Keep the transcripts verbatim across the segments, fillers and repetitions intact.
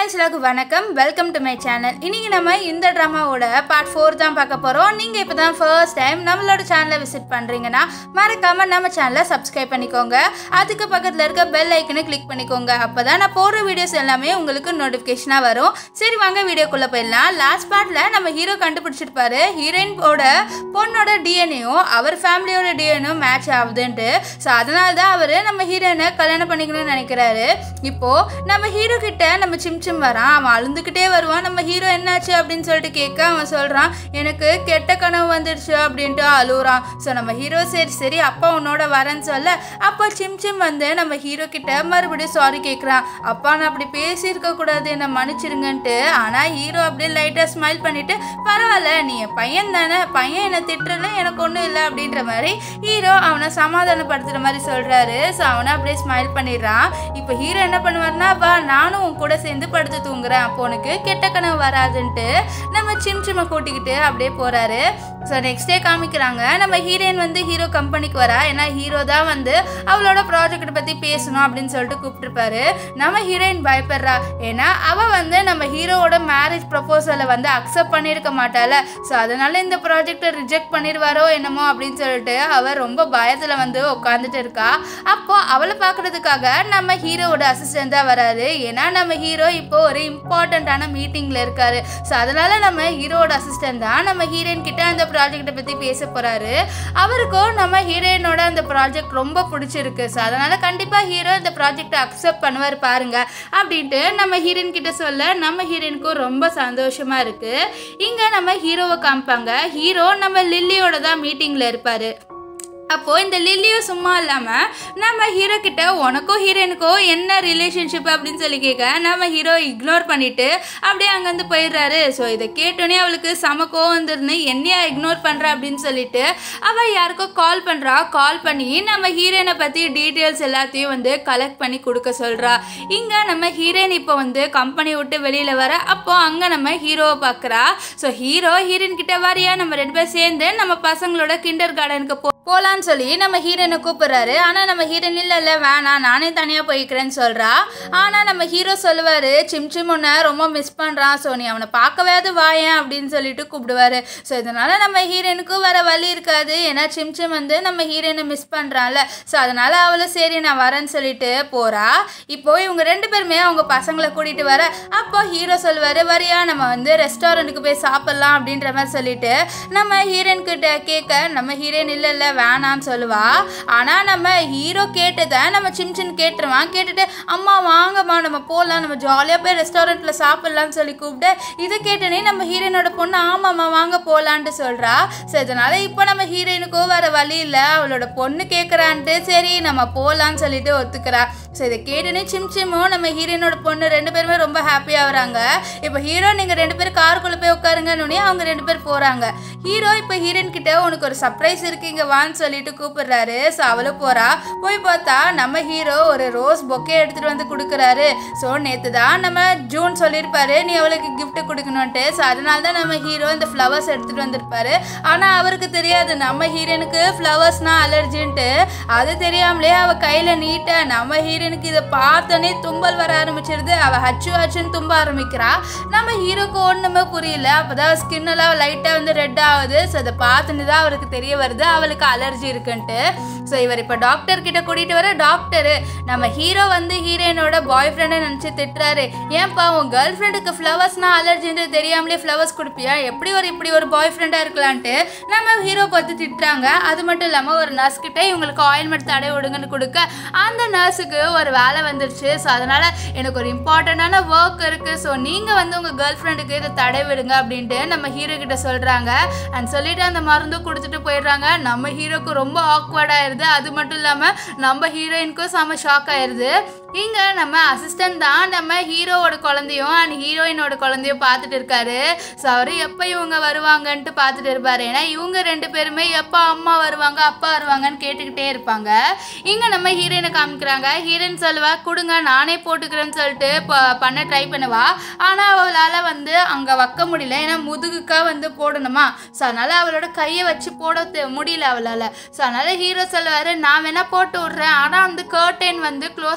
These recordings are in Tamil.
फ्रेंड्स वणक्कम वेलकम टू माय चैनल इनकी நம்ம இந்த டிராமாவோட பார்ட் four தான் பார்க்க போறோம் நீங்க இப்போதான் ஃபர்ஸ்ட் டைம் நம்மளோட சேனலை விசிட் பண்றீங்கனா மறக்காம நம்ம சேனலை சப்ஸ்கிரைப் பண்ணிக்கோங்க அதுக்கு பக்கத்துல இருக்க பெல் ஐகானை கிளிக் பண்ணிக்கோங்க அப்பதான் நான் போற வீடியோஸ் எல்லாமே உங்களுக்கு நோட்டிஃபிகேஷனா வரும் சரி வாங்க வீடியோக்குள்ள போயிடலாம் லாஸ்ட் பார்ட்ல நம்ம ஹீரோ கண்டுபிடிச்சிருப்பாரு ஹீரோயினோட பொண்ணோட டிஎன்ஏயும் அவர் ஃபேமிலியோட டிஎன்ஏயும் மேட்ச் ஆகுதுன்னு சோ அதனால தான் அவர் நம்ம ஹீரோயினை கல்யாணம் பண்ணிக்கணும்னு நினைக்கிறாரு இப்போ நம்ம ஹீரோ கிட்ட நம்ம சிம்சிம் வரான் அவன் அழுந்துக்கிட்டே வருவான் நம்ம ஹீரோ என்னாச்சு அப்படின்னு சொல்லிட்டு கேட்க அவன் சொல்கிறான் எனக்கு கெட்ட கனவு வந்துடுச்சு அப்படின்ட்டு அழுகுறான் ஸோ நம்ம ஹீரோ சரி சரி அப்பா உன்னோட வரேன்னு சொல்ல அப்போ சிம்சிம் வந்து நம்ம ஹீரோ கிட்ட மறுபடியும் சாரி கேட்குறான் அப்பா நான் அப்படி பேசியிருக்க கூடாது என்னை மன்னிச்சிருங்கன்ட்டு ஆனால் ஹீரோ அப்படியே லைட்டாக ஸ்மைல் பண்ணிட்டு பரவாயில்ல நீ என் பையன் தானே பையன் என்னை திட்டுறல எனக்கு ஒன்றும் இல்லை அப்படின்ற மாதிரி ஹீரோ அவனை சமாதானப்படுத்துகிற மாதிரி சொல்கிறாரு ஸோ அவனை அப்படியே ஸ்மைல் பண்ணிடுறான் இப்போ ஹீரோ என்ன பண்ணுவார்னா வா நானும் உன் கூட சேர்ந்து படுத்து தூங்குறேன் அப்போ உனக்கு கெட்ட கனவு வராதுன்ட்டு நம்ம சிம்சிமை கூட்டிக்கிட்டு அப்படியே போறாரு ஸோ நெக்ஸ்ட் டே காமிக்கிறாங்க நம்ம ஹீரோயின் வந்து ஹீரோ கம்பெனிக்கு வரா ஏன்னா ஹீரோ தான் வந்து அவளோட ப்ராஜெக்டை பற்றி பேசணும் அப்படின்னு சொல்லிட்டு கூப்பிட்டுருப்பாரு நம்ம ஹீரோயின் பயப்படுறா ஏன்னா அவள் வந்து நம்ம ஹீரோவோட மேரேஜ் ப்ரப்போசலை வந்து அக்செப்ட் பண்ணியிருக்க மாட்டாள் ஸோ அதனால இந்த ப்ராஜெக்டை ரிஜெக்ட் பண்ணிடுவாரோ என்னமோ அப்படின்னு சொல்லிட்டு அவள் ரொம்ப பயத்தில் வந்து உட்காந்துட்டு இருக்கா அப்போ அவளை பார்க்கறதுக்காக நம்ம ஹீரோவோட அசிஸ்டன்ட் தான் வராரு ஏன்னா நம்ம ஹீரோ இப்போ ஒரு இம்பார்ட்டண்ட்டான மீட்டிங்கில் இருக்காரு ஸோ அதனால நம்ம ஹீரோவோட அசிஸ்டன்ட் தான் நம்ம ஹீரோயின் கிட்ட அந்த ப்ராஜெக்டை பற்றி பேச போகிறாரு அவருக்கும் நம்ம ஹீரோயினோட அந்த ப்ராஜெக்ட் ரொம்ப பிடிச்சிருக்கு ஸோ அதனால் கண்டிப்பாக ஹீரோ இந்த ப்ராஜெக்டை அக்செப்ட் பண்ணுவார் பாருங்க அப்படின்ட்டு நம்ம ஹீரோயின் கிட்ட சொல்ல நம்ம ஹீரோயினுக்கும் ரொம்ப சந்தோஷமாக இருக்குது இங்கே நம்ம ஹீரோவை காமிப்பாங்க ஹீரோ நம்ம லில்லியோட தான் மீட்டிங்கில் இருப்பார் அப்போது இந்த லில்லியும் சும்மா இல்லாமல் நம்ம ஹீரோ கிட்ட உனக்கும் ஹீரோயினுக்கும் என்ன ரிலேஷன்ஷிப் அப்படின்னு சொல்லி கேட்க நம்ம ஹீரோ இக்னோர் பண்ணிவிட்டு அப்படியே அங்கேருந்து போயிடுறாரு ஸோ இதை கேட்டோன்னே அவளுக்கு செம கோவம் வந்துருந்து என்னையா இக்னோர் பண்ணுறா அப்படின்னு சொல்லிட்டு அவள் யாருக்கோ கால் பண்ணுறா கால் பண்ணி நம்ம ஹீரோயினை பற்றி டீட்டெயில்ஸ் எல்லாத்தையும் வந்து கலெக்ட் பண்ணி கொடுக்க சொல்கிறா இங்கே நம்ம ஹீரோயின் இப்போ வந்து கம்பெனி விட்டு வெளியில் வர அப்போது அங்கே நம்ம ஹீரோவை பார்க்குறா ஸோ ஹீரோ ஹீரோயின் கிட்ட வரியா நம்ம ரெண்டு பேர் சேர்ந்து நம்ம பசங்களோட கிண்டர் கார்டனுக்கு போ போகலான்னு சொல்லி நம்ம ஹீரோயினை கூப்பிட்றாரு ஆனால் நம்ம ஹீரோயின் இல்லை இல்லை வேணாம் நானே தனியாக போய்க்கிறேன்னு சொல்கிறா ஆனால் நம்ம ஹீரோ சொல்லுவார் சிம்சிம் உன்னை ரொம்ப மிஸ் பண்ணுறான் ஸோ நீ அவனை பார்க்கவாது வாயேன் அப்படின்னு சொல்லிட்டு கூப்பிடுவார் ஸோ இதனால் நம்ம ஹீரோயினுக்கும் வர வழி இருக்காது ஏன்னா சிம்சிம் வந்து நம்ம ஹீரோயினை மிஸ் பண்ணுறான்ல ஸோ அதனால் அவளும் சரி நான் வரேன்னு சொல்லிட்டு போகிறா இப்போது இவங்க ரெண்டு பேருமே அவங்க பசங்களை கூட்டிகிட்டு வர அப்போ ஹீரோ சொல்லுவார் வரியா நம்ம வந்து ரெஸ்டாரண்ட்டுக்கு போய் சாப்பிட்லாம் அப்படின்ற மாதிரி சொல்லிட்டு நம்ம ஹீரோயின் கிட்ட கேட்க நம்ம ஹீரோயின் இல்லை இல்லை வேணான்னு சொல்லுவா ஆனால் நம்ம ஹீரோ கேட்டதை நம்ம சிம்சின் கேட்டுருவான் கேட்டுட்டு அம்மா வாங்கம்மா நம்ம போகலாம் நம்ம ஜாலியாக போய் ரெஸ்டாரண்ட்டில் சாப்பிட்லான்னு சொல்லி கூப்பிட்டு இதை கேட்டனே நம்ம ஹீரோயினோட பொண்ணு ஆமாம்மா வாங்க போகலான்ட்டு சொல்கிறா ஸோ இதனால் இப்போ நம்ம ஹீரோயினுக்கோ வேறு வழி இல்லை அவளோட பொண்ணு கேட்குறான்ட்டு சரி நம்ம போகலான்னு சொல்லிட்டு ஒத்துக்கிறா ஸோ இதை கேட்டுனே சிம்சிமும் நம்ம ஹீரோயினோட பொண்ணு ரெண்டு பேருமே ரொம்ப ஹாப்பியாக வராங்க இப்போ ஹீரோ நீங்கள் ரெண்டு பேரும் காருக்குள்ளே போய் உட்காருங்கன்னு அவங்க ரெண்டு பேர் போகிறாங்க ஹீரோ இப்போ ஹீரோயின் கிட்ட உனக்கு ஒரு சர்ப்ரைஸ் இருக்கு இங்கே வான்னு சொல்லிட்டு கூப்பிடுறாரு ஸோ அவளும் போகிறா போய் பார்த்தா நம்ம ஹீரோ ஒரு ரோஸ் பொக்கே எடுத்துகிட்டு வந்து கொடுக்குறாரு ஸோ நேற்று தான் நம்ம ஜூன் சொல்லியிருப்பாரு நீ அவளுக்கு கிஃப்ட் கொடுக்கணுன்ட்டு ஸோ அதனால தான் நம்ம ஹீரோ இந்த ஃப்ளவர்ஸ் எடுத்துகிட்டு வந்திருப்பாரு ஆனால் அவருக்கு தெரியாது நம்ம ஹீரோனுக்கு ஃப்ளவர்ஸ்னால் அலர்ஜின்ட்டு அது தெரியாமலே அவள் கையில் நீட்ட நம்ம ஹீரோனுக்கு இதை பார்த்தோன்னே தும்பல் வர ஆரம்பிச்சிருது அவள் ஹச்சு ஹச்சுன்னு தும்ப ஆரம்பிக்கிறா நம்ம ஹீரோக்கு ஒன்றுமே புரியல அப்போ தான் ஸ்கின்னெல்லாம் லைட்டாக வந்து ரெட் ஆகுது ஸோ அதை பார்த்துன்னு தான் அவருக்கு தெரிய வருது அவளுக்கு அலர்ஜி இருக்குன்ட்டு ஸோ இவர் இப்போ டாக்டர் கிட்ட கூட்டிகிட்டு வர டாக்டரு நம்ம ஹீரோ வந்து ஹீரோயினோட பாய் ஃப்ரெண்டை நினச்சி திட்டுறாரு ஏன்ப்பா உன் கேர்ள் ஃப்ரெண்டுக்கு ஃப்ளவர்ஸ்னால் அலர்ஜின்னு தெரியாமலே ஃப்ளவர்ஸ் கொடுப்பியா எப்படி ஒரு இப்படி ஒரு பாய் ஃப்ரெண்டாக இருக்கலான்ட்டு நம்ம ஹீரோ பார்த்து திட்டுறாங்க அது மட்டும் இல்லாமல் ஒரு நர்ஸ் கிட்டே இவங்களுக்கு ஆயில்மெண்ட் தடை விடுங்கன்னு கொடுக்க அந்த நர்ஸுக்கு ஒரு வேலை வந்துருச்சு ஸோ அதனால் எனக்கு ஒரு இம்பார்ட்டண்டான ஒர்க் இருக்குது ஸோ நீங்கள் வந்து உங்கள் கேர்ள் ஃப்ரெண்டுக்கு இதை தடை விடுங்க அப்படின்ட்டு நம்ம ஹீரோ கிட்ட சொல்கிறாங்க அண்ட் சொல்லிட்டு அந்த மருந்து கொடுத்துட்டு போயிடுறாங்க நம்ம ஹீரோக்கு ரொம்ப ஆக்வர்ட் ஆயிருது அது மட்டும் இல்லாமல் நம்ம ஹீரோயினுக்கும் செம ஷாக் ஆயிருது இங்கே நம்ம அசிஸ்டன்ட் தான் நம்ம ஹீரோவோட குழந்தையும் அண்ட் ஹீரோயினோட குழந்தையும் பார்த்துட்டு இருக்காரு ஸோ அவர் எப்போ இவங்க வருவாங்கன்ட்டு பார்த்துட்டு இருப்பார் ஏன்னா இவங்க ரெண்டு பேருமே எப்போ அம்மா வருவாங்க அப்பா வருவாங்கன்னு கேட்டுக்கிட்டே இருப்பாங்க இங்கே நம்ம ஹீரோயினை காமிக்கிறாங்க ஹீரோயின் சொல்லுவா கொடுங்க நானே போட்டுக்கிறேன்னு சொல்லிட்டு பண்ண ட்ரை பண்ணுவா ஆனால் அவளால் வந்து அங்கே வைக்க முடியல ஏன்னா முதுகுக்காக வந்து போடணுமா ஸோ அதனால் அவளோட கையை வச்சு போட முடியல அவளால் ஸோ அதனால் ஹீரோ சொல்லுவார் நான் வேணால் போட்டு விட்றேன் ஆனால் அந்த கர்டைன் வந்து க்ளோஸ் ஆகிதான் இருக்கும்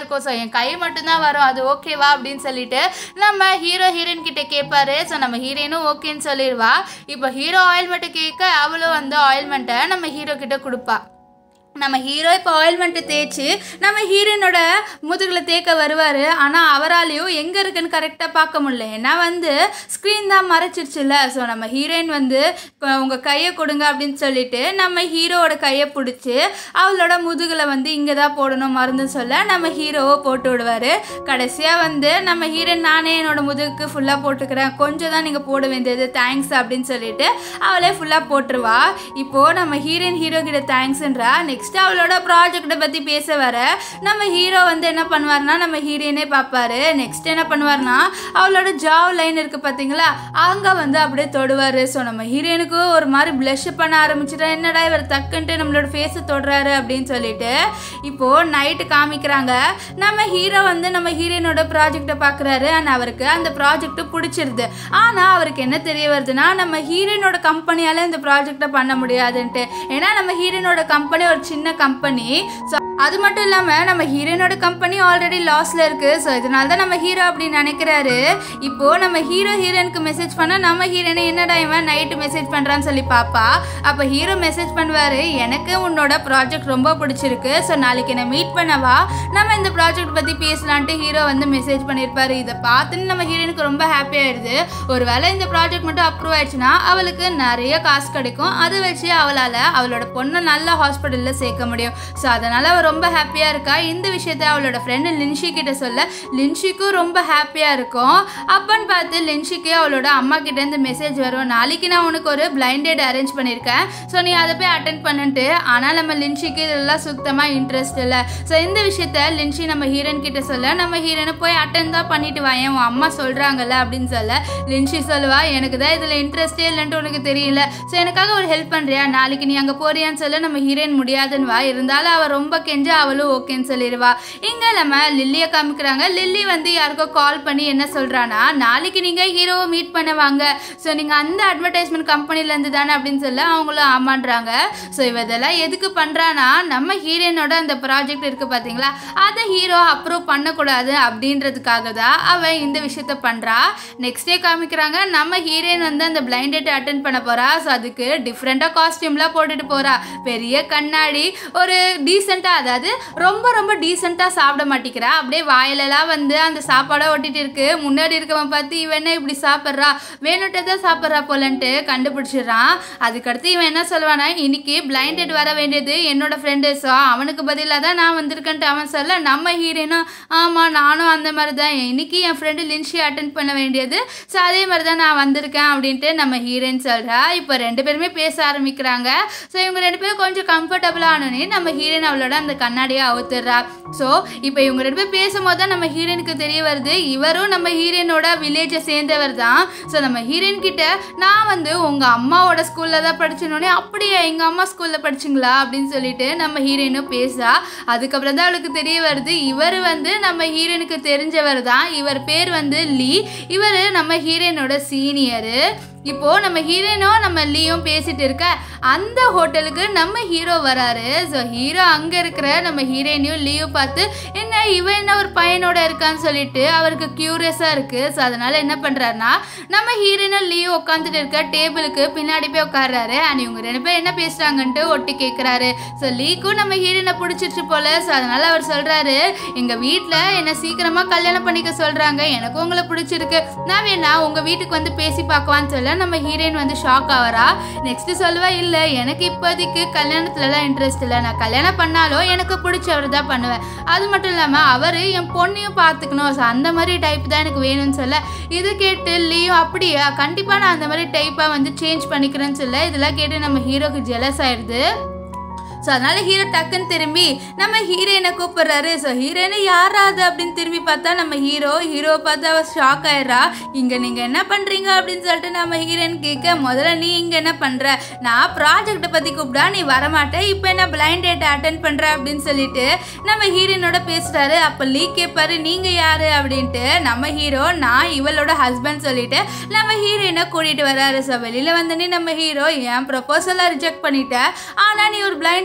இருக்கும், ஸோ என் கை மட்டும்தான் வரும், அது ஓகேவா அப்படின்னு சொல்லிட்டு நம்ம ஹீரோ ஹீரோயின் கிட்ட கேட்பாரு. ஸோ நம்ம ஹீரோயினும் ஓகேன்னு சொல்லிடுவா. இப்போ ஹீரோ ஆயில்மெண்ட்டை கேட்க அவளும் வந்து ஆயில்மெண்ட்டை நம்ம ஹீரோ கிட்ட கொடுப்பா. நம்ம ஹீரோ இப்போ ஆயில்மெண்ட்டு தேய்ச்சி நம்ம ஹீரோயினோட முதுகில் தேய்க்க வருவார். ஆனால் அவராலையும் எங்கே இருக்குன்னு கரெக்டாக பார்க்க முடியல, ஏன்னா வந்து ஸ்க்ரீன் தான் மறைச்சிருச்சுல்ல. ஸோ நம்ம ஹீரோயின் வந்து உங்கள் கையை கொடுங்க அப்படின்னு சொல்லிட்டு நம்ம ஹீரோவோட கையை பிடிச்சி அவளோட முதுகில் வந்து இங்கே தான் போடணும் மருந்து சொல்ல நம்ம ஹீரோவை போட்டு விடுவார். கடைசியாக வந்து நம்ம ஹீரோயின் நானே என்னோட முதுகுக்கு ஃபுல்லாக போட்டுக்கிறேன், கொஞ்சம் தான் நீங்கள் போட வேண்டியது, தேங்க்ஸ் அப்படின்னு சொல்லிட்டு அவளே ஃபுல்லாக போட்டுருவா. இப்போது நம்ம ஹீரோயின் ஹீரோ கிட்ட தேங்க்ஸ்ன்றா. நெக்ஸ்ட் அவளோட ப்ராஜெக்டை பற்றி பேச வர நம்ம ஹீரோ வந்து என்ன பண்ணுவார்னா நம்ம ஹீரோயினே பார்ப்பாரு. நெக்ஸ்ட் என்ன பண்ணுவார்னா அவளோட ஜாவ் லைன் இருக்குது பார்த்தீங்களா, அங்கே வந்து அப்படியே தொடுவார். ஸோ நம்ம ஹீரோயினுக்கு ஒரு மாதிரி ப்ளஷ் பண்ண ஆரம்பிச்சிட்டா, என்னடா இவர் தக்குன்ட்டு நம்மளோட ஃபேஸை தொடுறாரு அப்படின்னு சொல்லிட்டு இப்போது நைட்டு காமிக்கிறாங்க. நம்ம ஹீரோ வந்து நம்ம ஹீரோயினோட ப்ராஜெக்டை பார்க்குறாரு. அண்ட் அவருக்கு அந்த ப்ராஜெக்ட் பிடிச்சிருது. ஆனால் அவருக்கு என்ன தெரிய வருதுன்னா நம்ம ஹீரோயினோட கம்பெனியால் இந்த ப்ராஜெக்டை பண்ண முடியாதுன்ட்டு, ஏன்னா நம்ம ஹீரோயினோட கம்பெனி ஒரு சின்ன கம்பெனி. ஸோ அது மட்டும் இல்லாமல் நம்ம ஹீரோயினோட கம்பெனி ஆல்ரெடி லாஸில் இருக்குது. ஸோ இதனால தான் நம்ம ஹீரோ அப்படின்னு நினைக்கிறாரு. இப்போது நம்ம ஹீரோ ஹீரோயினுக்கு மெசேஜ் பண்ணால் நம்ம ஹீரோயினை என்னடா இவன் நைட்டு மெசேஜ் பண்ணுறான்னு சொல்லி பார்ப்பா. அப்போ ஹீரோ மெசேஜ் பண்ணுவார், எனக்கு உன்னோட ப்ராஜெக்ட் ரொம்ப பிடிச்சிருக்கு, ஸோ நாளைக்கு என்னை மீட் பண்ணவா, நம்ம இந்த ப்ராஜெக்ட் பற்றி பேசலான்ட்டு ஹீரோ வந்து மெசேஜ் பண்ணியிருப்பாரு. இதை பார்த்துன்னு நம்ம ஹீரோயினுக்கு ரொம்ப ஹாப்பி ஆயிடுது. ஒரு வேளை இந்த ப்ராஜெக்ட் மட்டும் அப்ரூவ் ஆயிடுச்சுன்னா அவளுக்கு நிறைய காசு கிடைக்கும், அதை வச்சு அவளால் அவளோட பொண்ணை நல்ல ஹாஸ்பிட்டலில் சேர்க்க முடியும். ஸோ அதனால் அவள் ரொம்ப ஹாப்பியாக இருக்கா. இந்த விஷயத்த அவளோட ஃப்ரெண்டு லின்ஷி கிட்ட சொல்ல லின்ஷிக்கும் ரொம்ப ஹாப்பியாக இருக்கும். அப்பன்னு பார்த்து லின்ஷிக்கு அவளோட அம்மா கிட்டேருந்து மெசேஜ் வரும், நாளைக்கு நான் உனக்கு ஒரு பிளைண்ட் டேட் அரேஞ்ச் பண்ணியிருக்கேன், ஸோ நீ அதை போய் அட்டென்ட் பண்ணிட்டு. ஆனால் நம்ம லின்ஷிக்கு இதெல்லாம் சுத்தமாக இன்ட்ரெஸ்ட் இல்லை. ஸோ இந்த விஷயத்த லின்ஷி நம்ம ஹீரோயின் கிட்ட சொல்ல நம்ம ஹீரோனை போய் அட்டென்ட் தான் பண்ணிட்டு வாயேன், உன் அம்மா சொல்கிறாங்கல்ல அப்படின்னு சொல்ல லின்ஷி சொல்லுவா, எனக்கு தான் இதில் இன்ட்ரெஸ்டே இல்லைன்ட்டு உனக்கு தெரியல, ஸோ எனக்காக ஒரு ஹெல்ப் பண்ணுறியா, நாளைக்கு நீ அங்கே போறியான்னு சொல்ல நம்ம ஹீரோயின் முடியாதுன்னு வா, இருந்தாலும் அவள் ரொம்ப கெஞ்ச அவளும் ஓகேன்னு சொல்லிடுவா. இங்கே நம்ம லில்லியை காமிக்கிறாங்க. லில்லி வந்து யாருக்கோ கால் பண்ணி என்ன சொல்கிறான்னா, நாளைக்கு நீங்கள் ஹீரோவை மீட் பண்ணுவாங்க, ஸோ நீங்கள் அந்த அட்வர்டைஸ்மெண்ட் கம்பெனிலேருந்து தானே அப்படின்னு சொல்ல அவங்களும் ஆமான்றாங்க. ஸோ இவ இதெல்லாம் எதுக்கு பண்ணுறான்னா நம்ம ஹீரோயினோட அந்த ப்ராஜெக்ட் இருக்குது பார்த்தீங்களா, அதை ஹீரோ அப்ரூவ் பண்ணக்கூடாது அப்படின்றதுக்காக தான் அவன் இந்த விஷயத்த பண்ணுறா. நெக்ஸ்ட் டே காமிக்கிறாங்க, நம்ம ஹீரோயின் வந்து அந்த பிளைண்ட் டேட் அட்டென்ட் பண்ண போகிறா. ஸோ அதுக்கு டிஃப்ரெண்ட்டாக காஸ்டியூம்லாம் போட்டுட்டு போகிறா, பெரிய கண்ணாடி, ஒரு டீசெண்டாக, அதாவது ரொம்ப ரொம்ப டீசெண்டாக சாப்பிட மாட்டேங்கிறா, அப்படியே வாயிலெல்லாம் வந்து அந்த சாப்பாடை ஒட்டிட்டு இருக்கு. முன்னாடி இருக்கவன் பார்த்து இவன் என்ன இப்படி சாப்பிட்றா, வேணுட்டே தான் சாப்பிட்றா போலன்ட்டு கண்டுபிடிச்சிடறான். அதுக்கடுத்து இவன் என்ன சொல்லுவானா, இன்னைக்கு பிளைண்ட் டேட் வர வேண்டியது என்னோட ஃப்ரெண்டு, ஸோ அவனுக்கு பதிலாக தான் நான் வந்திருக்கேன்ட்டு அவன் சொல்ல நம்ம ஹீரோயினும் ஆமாம் நானும் அந்த மாதிரி தான், இன்னைக்கு என் ஃப்ரெண்டு லின்ஷி அட்டென்ட் பண்ண வேண்டியது, ஸோ அதே மாதிரி தான் நான் வந்திருக்கேன் அப்படின்ட்டு நம்ம ஹீரோயின் சொல்கிறா. இப்போ ரெண்டு பேருமே பேச ஆரம்பிக்கிறாங்க. ஸோ இவங்க ரெண்டு பேரும் கொஞ்சம் கம்ஃபர்டபுளாக ஆனோன்னே நம்ம ஹீரோயின் அவளோட அந்த கண்ணாடியை அவுத்துடுறா. ஸோ இப்போ இவங்க ரெண்டு பேர் பேசும்போது தான் நம்ம ஹீரோயினுக்கு தெரிய வருது இவரும் நம்ம ஹீரோயினோட வில்லேஜை சேர்ந்தவர் தான். ஸோ நம்ம ஹீரோயின் கிட்ட நான் வந்து உங்கள் அம்மாவோட ஸ்கூலில் தான் படிச்சனோடனே, அப்படியே எங்கள் அம்மா ஸ்கூலில் படிச்சிங்களா அப்படின்னு சொல்லிட்டு நம்ம ஹீரோயினும் பேசா. அதுக்கப்புறம் தான் அவளுக்கு தெரிய வருது இவர் வந்து நம்ம ஹீரோயினுக்கு தெரிஞ்சவர் தான். இவர் பேர் வந்து லீ, இவர் நம்ம ஹீரோயினோட சீனியரு. இப்போது நம்ம ஹீரோயினும் நம்ம லீயும் பேசிட்டு இருக்க அந்த ஹோட்டலுக்கு நம்ம ஹீரோ வராரு. ஸோ ஹீரோ அங்கே இருக்கிற நம்ம ஹீரோயினையும் லீயும் பார்த்து என்ன இவன் என்ன ஒரு பையனோட இருக்கான்னு சொல்லிட்டு அவருக்கு க்யூரியஸாக இருக்குது. ஸோ அதனால் என்ன பண்ணுறாருனா நம்ம ஹீரோயினும் லீயும் உட்காந்துட்டு இருக்க டேபிளுக்கு பின்னாடி போய் உட்காடுறாரு. அண்ட் இவங்க ரெண்டு பேர் என்ன பேசுகிறாங்கன்ட்டு ஒட்டி கேட்குறாரு. ஸோ லீக்கும் நம்ம ஹீரோயினை பிடிச்சிருச்சு போல். ஸோ அதனால் அவர் சொல்கிறாரு, எங்கள் வீட்டில் என்னை சீக்கிரமாக கல்யாணம் பண்ணிக்க சொல்கிறாங்க, எனக்கும் உங்களை பிடிச்சிருக்கு, நான் வேணா உங்கள் வீட்டுக்கு வந்து பேசி பார்க்குவான்னு சொல்ல நம்ம ஹீரோயின் வந்து ஷாக் ஆகிறா. நெக்ஸ்ட் சொல்லுவா, இல்லை எனக்கு இப்போதைக்கு கல்யாணத்துலலாம் இன்ட்ரெஸ்ட் இல்லை, நான் கல்யாணம் பண்ணாலும் எனக்கு பிடிச்சவர் தான் பண்ணுவேன், அது மட்டும் இல்லாமல் அவர் என் பொண்ணையும் பார்த்துக்கணும், ஸோ அந்த மாதிரி டைப் தான் எனக்கு வேணும்னு சொல்ல இது கேட்டு லீயும் அப்படியா கண்டிப்பாக நான் அந்த மாதிரி டைப்பாக வந்து சேஞ்ச் பண்ணிக்கிறேன்னு சொல்ல இதெல்லாம் கேட்டு நம்ம ஹீரோக்கு ஜெலஸ் ஆயிடுது. ஸோ அதனால் ஹீரோ டக்குன்னு திரும்பி நம்ம ஹீரோயினை கூப்பிட்றாரு. ஸோ ஹீரோயினை யாராது அப்படின்னு திரும்பி பார்த்தா நம்ம ஹீரோ ஹீரோவை பார்த்து அவள் ஷாக் ஆயிடுறா. இங்கே நீங்கள் என்ன பண்ணுறீங்க அப்படின்னு சொல்லிட்டு நம்ம ஹீரோயின் கேட்க, முதல்ல நீ இங்கே என்ன பண்ணுற, நான் ப்ராஜெக்டை பற்றி கூப்பிட்டா நீ வரமாட்டேன், இப்போ என்ன பிளைண்ட் டேட்டை அட்டென்ட் பண்ணுற அப்படின்னு சொல்லிட்டு நம்ம ஹீரோயினோட பேசுகிறாரு. அப்போ லீ கேட்பாரு, நீங்கள் யார் அப்படின்ட்டு. நம்ம ஹீரோ நான் இவளோட ஹஸ்பண்ட் சொல்லிட்டு நம்ம ஹீரோயினை கூட்டிகிட்டு வராரு. ஸோ வெளியில் வந்தோடனே நம்ம ஹீரோ என் ப்ரொபோசலாக ரிஜெக்ட் பண்ணிட்டேன், ஆனால் நீ ஒரு பிளைண்ட்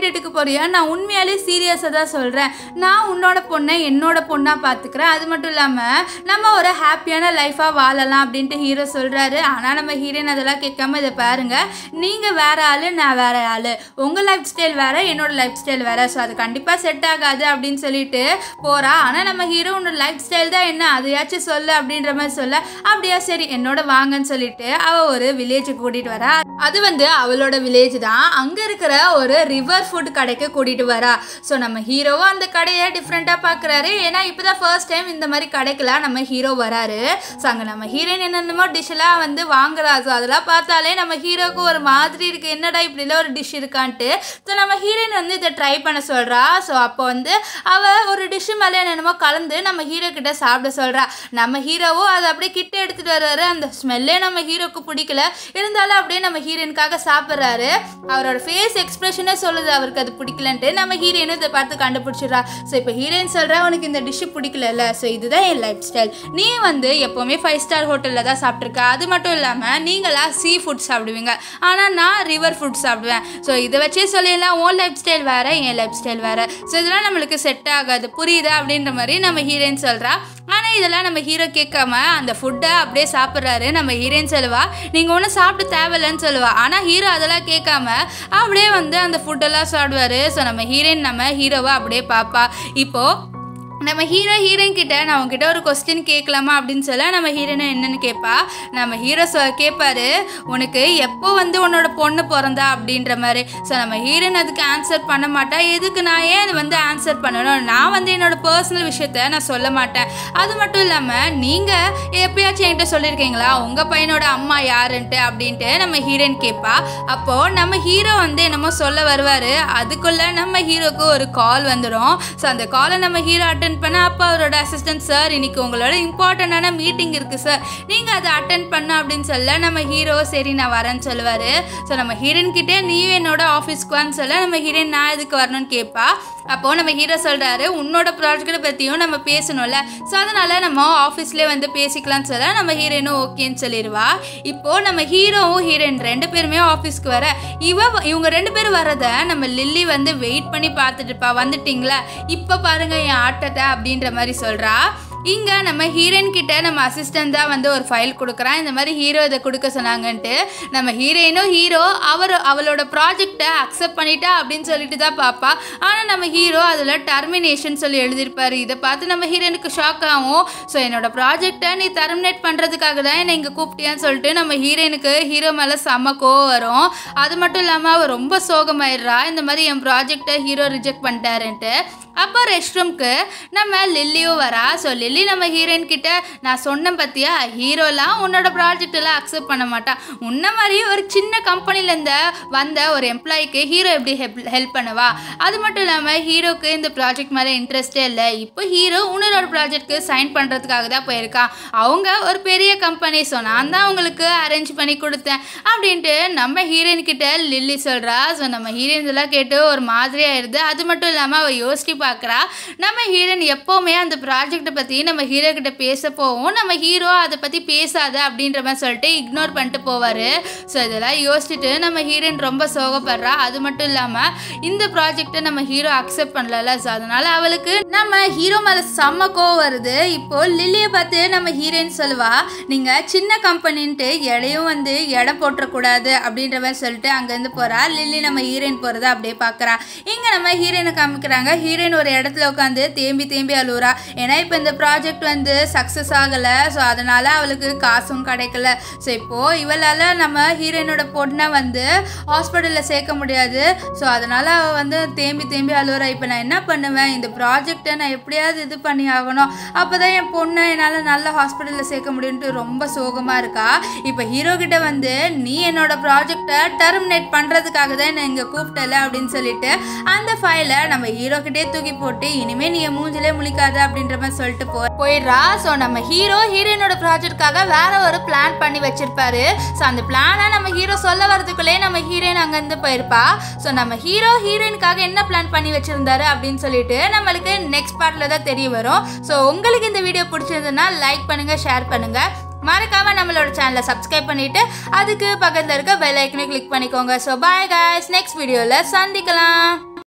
விட்டுட்டு போறியா? நான் உண்மையாலே சீரியஸாக தான் சொல்கிறேன். நான் உன்னோட பொண்ணை என்னோட பொண்ணாக பார்த்துக்கிறேன். அது மட்டும் இல்லாமல் நம்ம ஒரு ஹாப்பியான லைஃபாக வாழலாம் அப்படின்ட்டு ஹீரோ சொல்கிறாரு. ஆனால் நம்ம ஹீரோயின் அதெல்லாம் கேட்காம இதை பாருங்க, நீங்கள் வேற ஆள், நான் வேற ஆள், உங்கள் லைஃப் ஸ்டைல் வேறு, என்னோட லைஃப் ஸ்டைல் வேறு, ஸோ அது கண்டிப்பாக செட் ஆகாது அப்படின்னு சொல்லிட்டு போகிறா. ஆனால் நம்ம ஹீரோ உன்னோட லைஃப் ஸ்டைல் தான் என்ன, அதையாச்சும் சொல்லு அப்படின்ற மாதிரி சொல்ல, அப்படியா சரி என்னோட வாங்கன்னு சொல்லிட்டு அவள் ஒரு வில்லேஜுக்கு கூட்டிகிட்டு வரா. அது வந்து அவளோட வில்லேஜ் தான். அங்கே இருக்கிற ஒரு ரிவர் ஃபுட் கடைக்கு கூட்டிகிட்டு வரா. ஸோ நம்ம ஹீரோவும் அந்த கடையை டிஃப்ரெண்ட்டாக பார்க்குறாரு. ஏன்னா இப்போ தான் ஃபர்ஸ்ட் டைம் இந்த மாதிரி கடைக்கெல்லாம் நம்ம ஹீரோ வராரு. ஸோ அங்கே நம்ம ஹீரோயின் என்னென்னமோ டிஷ்ஷெல்லாம் வந்து வாங்குறா. ஸோ அதெல்லாம் பார்த்தாலே நம்ம ஹீரோவுக்கு ஒரு மாதிரி இருக்குது, என்னடா இப்படிலாம் ஒரு டிஷ் இருக்கான்ட்டு. ஸோ நம்ம ஹீரோயின் வந்து இதை ட்ரை பண்ண சொல்கிறா. ஸோ அப்போ வந்து அவள் ஒரு டிஷ்ஷு மேலே என்னென்னமோ கலந்து நம்ம ஹீரோ கிட்ட சாப்பிட சொல்கிறா. நம்ம ஹீரோவும் அதை அப்படியே கிட்ட எடுத்துகிட்டு வருவார். அந்த ஸ்மெல்லே நம்ம ஹீரோக்கு பிடிக்கல, இருந்தாலும் அப்படியே நம்ம ஹீரோயினுக்காக சாப்பிட்றாரு. அவரோட ஃபேஸ் எக்ஸ்பிரஷனே சொல்லுது அவருக்கு அது பிடிக்கலன்ட்டு. நம்ம ஹீரோயினும் இதை பார்த்து கண்டுபிடிச்சிடுறா. ஸோ இப்போ ஹீரோயின் சொல்கிறா, உனக்கு இந்த டிஷ்ஷு பிடிக்கல, ஸோ இதுதான் என் லைஃப் ஸ்டைல், நீ வந்து எப்போவுமே ஃபைவ் ஸ்டார் ஹோட்டலில் தான் சாப்பிட்ருக்க, அது மட்டும் இல்லாமல் நீங்களாம் சீ ஃபுட் சாப்பிடுவீங்க, ஆனால் நான் ரிவர் ஃபுட் சாப்பிடுவேன். ஸோ இதை வச்சே சொல்லிடலாம் உன் லைஃப் ஸ்டைல் வேறு, என் லைஃப் ஸ்டைல் வேறு, ஸோ இதெல்லாம் நம்மளுக்கு செட் ஆகாது, புரியுதா அப்படின்ற மாதிரி நம்ம ஹீரோயின் சொல்கிறா. ஆனால் இதெல்லாம் நம்ம ஹீரோ கேட்காம அந்த ஃபுட்டை அப்படியே சாப்பிட்றாரு. நம்ம ஹீரோயின் சொல்லுவா, நீங்கள் ஒன்றும் சாப்பிட்டு தேவையில்லைன்னு சொல்லுவா. ஆனால் ஹீரோ அதெல்லாம் கேட்காம அப்படியே வந்து அந்த ஃபுட்டெல்லாம் சாப்பிடுவார். ஸோ நம்ம ஹீரோயின் நம்ம ஹீரோவை அப்படியே பார்ப்பா. இப்போது நம்ம ஹீரோ ஹீரோயின் கிட்ட நான் உங்ககிட்ட ஒரு கொஸ்டின் கேட்கலாமா அப்படின்னு சொல்ல நம்ம ஹீரோயினை என்னென்னு கேட்பா. நம்ம ஹீரோ சொ கேட்பாரு, உனக்கு எப்போ வந்து உன்னோட பொண்ணு பிறந்தா அப்படின்ற மாதிரி. ஸோ நம்ம ஹீரோயின் அதுக்கு ஆன்சர் பண்ண மாட்டா. எதுக்கு நான் ஏன் வந்து ஆன்சர் பண்ணணும், நான் வந்து என்னோட பர்சனல் விஷயத்த நான் சொல்ல மாட்டேன். அது மட்டும் இல்லாமல் நீங்கள் எப்பயாச்சும் என்கிட்ட சொல்லியிருக்கீங்களா உங்கள் பையனோட அம்மா யாருன்ட்டு அப்படின்ட்டு நம்ம ஹீரோயின் கேட்பா. அப்போது நம்ம ஹீரோ வந்து என்னமோ சொல்ல வருவார். அதுக்குள்ளே நம்ம ஹீரோக்கு ஒரு கால் வந்துடும். ஸோ அந்த காலை நம்ம ஹீரோ அட்டன் பண்ண, அப்போ அவரோட அசிஸ்டன்ட், சார் இன்னைக்கு உங்களோட இம்பார்ட்டண்டான மீட்டிங் இருக்குது சார், நீங்கள் அதை அட்டென்ட் பண்ண அப்படின்னு சொல்ல நம்ம ஹீரோ சரி நான் வரேன்னு சொல்லுவார். ஸோ நம்ம ஹீரோயின் கிட்டே நீயும் என்னோட ஆஃபீஸ்க்கு வான்னு சொல்ல நம்ம ஹீரோயின் நான் எதுக்கு வரணும்னு கேட்பா. அப்போது நம்ம ஹீரோ சொல்கிறாரு, உன்னோட ப்ராஜெக்டை பற்றியும் நம்ம பேசணும்ல, ஸோ அதனால் நம்ம ஆஃபீஸ்லேயே வந்து பேசிக்கலாம்னு சொல்ல நம்ம ஹீரோயினும் ஓகேன்னு சொல்லிடுவா. இப்போது நம்ம ஹீரோவும் ஹீரோயின் ரெண்டு பேருமே ஆஃபீஸ்க்கு வர, இவ இவங்க ரெண்டு பேரும் வரதை நம்ம லில்லி வந்து வெயிட் பண்ணி பார்த்துட்டு இருப்பா. வந்துட்டிங்களா, இப்போ பாருங்கள் என் ஆட்டத்தை அப்படின்ற மாதிரி சொல்கிறா. இங்கே நம்ம ஹீரோயின் கிட்ட நம்ம அசிஸ்டன்ட் தான் வந்து ஒரு ஃபைல் கொடுக்குறான். இந்த மாதிரி ஹீரோ இதை கொடுக்க சொன்னாங்கன்ட்டு நம்ம ஹீரோயினும் ஹீரோ அவர் அவளோட ப்ராஜெக்டை அக்செப்ட் பண்ணிட்டா அப்படின்னு சொல்லிட்டு தான் பார்ப்பா. ஆனால் நம்ம ஹீரோ அதில் டெர்மினேஷன் சொல்லி எழுதியிருப்பார். இதை பார்த்து நம்ம ஹீரோயினுக்கு ஷாக் ஆகும். ஸோ என்னோட ப்ராஜெக்டை நீ டெர்மினேட் பண்ணுறதுக்காக தான் என்னை இங்கே கூப்பிட்டியான்னு சொல்லிட்டு நம்ம ஹீரோயினுக்கு ஹீரோ மேலே செம்ம கோவம் வரும். அது மட்டும் இல்லாமல் அவள் ரொம்ப சோகமாயிடுறா, இந்த மாதிரி என் ப்ராஜெக்டை ஹீரோ ரிஜெக்ட் பண்ணிட்டாருன்ட்டு. அப்போ ரெஸ்ட் ரூம்க்கு நம்ம லில்லியும் வரா. ஸோ லில்லி நம்ம ஹீரோயின் கிட்ட நான் சொன்னேன் பார்த்தியா, ஹீரோலாம் உன்னோட ப்ராஜெக்டெல்லாம் அக்செப்ட் பண்ண மாட்டான், உன்ன மாதிரி ஒரு சின்ன கம்பெனிலேருந்து வந்த ஒரு எம்ப்ளாய்க்கு ஹீரோ எப்படி ஹெல்ப் ஹெல்ப் பண்ணுவா, அது மட்டும் இல்லாமல் ஹீரோக்கு இந்த ப்ராஜெக்ட் மேலே இன்ட்ரெஸ்டே இல்லை, இப்போ ஹீரோ உன்னோட ப்ராஜெக்ட்க்கு சைன் பண்ணுறதுக்காக தான் போயிருக்கான், அவங்க ஒரு பெரிய கம்பெனி, ஸோ நான் தான் அவங்களுக்கு அரேஞ்ச் பண்ணி கொடுத்தேன் அப்படின்ட்டு நம்ம ஹீரோயின் கிட்ட லில்லி சொல்கிறா. ஸோ நம்ம ஹீரோயின் இதெல்லாம் கேட்டு ஒரு மாதிரி ஆயிடுது. அது மட்டும் இல்லாமல் அவள் யோசிச்சு பார்க்குறா, நம்ம ஹீரோயின் எப்போவுமே அந்த ப்ராஜெக்டை பற்றி நம்ம ஹீரோ கிட்ட பேச போவோம், நம்ம ஹீரோ அதை பற்றி பேசாத அப்படின்ற மாதிரி சொல்லிட்டு இக்னோர் பண்ணிட்டு போவார். ஸோ இதெல்லாம் யோசிச்சுட்டு நம்ம ஹீரோயின் ரொம்ப சோகப்படுறா. அது மட்டும் இல்லாமல் இந்த ப்ராஜெக்டை நம்ம ஹீரோ அக்செப்ட் பண்ணல. ஸோ அதனால் அவளுக்கு நம்ம ஹீரோ மேலே செம்ம கோவம் வருது. இப்போது லில்லியை பார்த்து நம்ம ஹீரோயின் சொல்லுவா, நீங்கள் சின்ன கம்பெனின்ட்டு எடையும் வந்து எடை போட்டுறக்கூடாது அப்படின்ற மாதிரி சொல்லிட்டு அங்கேருந்து போகிறா. லில்லி நம்ம ஹீரோயின் போகிறத அப்படியே பார்க்குறா. இங்கே நம்ம ஹீரோயினை காமிக்கிறாங்க. ஹீரோயின் ஒரு இடத்துல உட்காந்து தேம்பி தேம்பி அழுவுறா. ஏன்னா இப்போ இந்த ப்ராஜெக்ட் வந்து சக்ஸஸ் ஆகலை. ஸோ அதனால் அவளுக்கு காசும் கிடைக்கல. ஸோ இப்போது இவளால் நம்ம ஹீரோயினோட பொண்ணை வந்து ஹாஸ்பிட்டலில் சேர்க்க முடியாது. ஸோ அதனால் அவள் வந்து தேம்பி தேம்பி அழுவுறா. இப்போ நான் என்ன பண்ணுவேன், இந்த ப்ராஜெக்டை நான் எப்படியாவது இது பண்ணி ஆகணும், அப்போ தான் என் பொண்ணை என்னால் நல்ல ஹாஸ்பிட்டலில் சேர்க்க முடியும்ட்டு ரொம்ப சோகமாக இருக்கா. இப்போ ஹீரோ கிட்ட வந்து நீ என்னோட ப்ராஜெக்டை டெர்மினேட் பண்ணுறதுக்காக தான் என்னை இங்கே கூப்பிட்டல அப்படின்னு சொல்லிட்டு அந்த ஃபைலை நம்ம ஹீரோ கிட்டே தூக்கி போட்டு இனிமேல் நீ மூஞ்சிலே முழிக்காத அப்படின்ற மாதிரி சொல்லிட்டு போ போயிடுறா. ஸோ நம்ம ஹீரோ ஹீரோயினோட ப்ராஜெக்ட்காக வேற ஒரு பிளான் பண்ணி வச்சிருப்பாரு. ஸோ அந்த பிளானை நம்ம ஹீரோ சொல்ல வரதுக்குள்ளே நம்ம ஹீரோயின் அங்கேருந்து போயிருப்பா. ஸோ நம்ம ஹீரோ ஹீரோயினுக்காக என்ன பிளான் பண்ணி வச்சிருந்தாரு அப்படின்னு சொல்லிட்டு நம்மளுக்கு நெக்ஸ்ட் பார்ட்ல தான் தெரிய வரும். ஸோ உங்களுக்கு இந்த வீடியோ பிடிச்சிருந்ததுன்னா லைக் பண்ணுங்க, ஷேர் பண்ணுங்க, மறக்காம நம்மளோட சேனலை சப்ஸ்கிரைப் பண்ணிட்டு அதுக்கு பக்கத்தில் இருக்க பெல் ஐக்கனை கிளிக் பண்ணிக்கோங்க. ஸோ பாய் காய்ஸ், நெக்ஸ்ட் வீடியோவில் சந்திக்கலாம்.